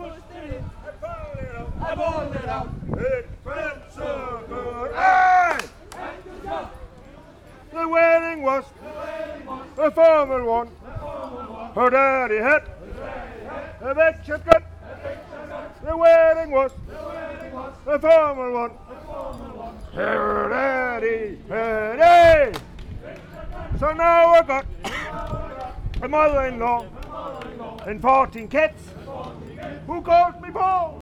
pushed it in. I pulled it out. I pulled it out. It felt so good. Aye! And good job. The wedding was a formal one. Her daddy had a big shotgun. The wedding was a formal one. Her daddy had a. So now I got a mother-in-law and 14 cats who calls me Paul.